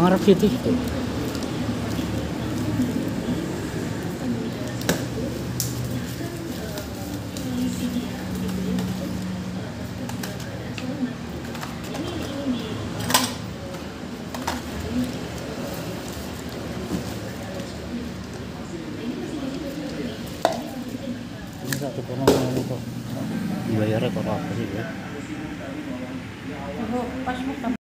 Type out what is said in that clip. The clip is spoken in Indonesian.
Pangarap City. Ini satu kono kok dibayar atau apa sih ya? Pas